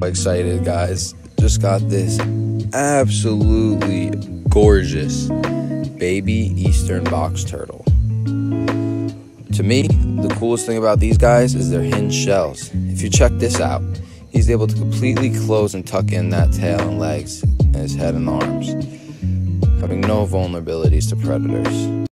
Excited, guys. Just got this absolutely gorgeous baby eastern box turtle. To me, the coolest thing about these guys is their hinge shells. If you check this out, he's able to completely close and tuck in that tail and legs and his head and arms, having no vulnerabilities to predators.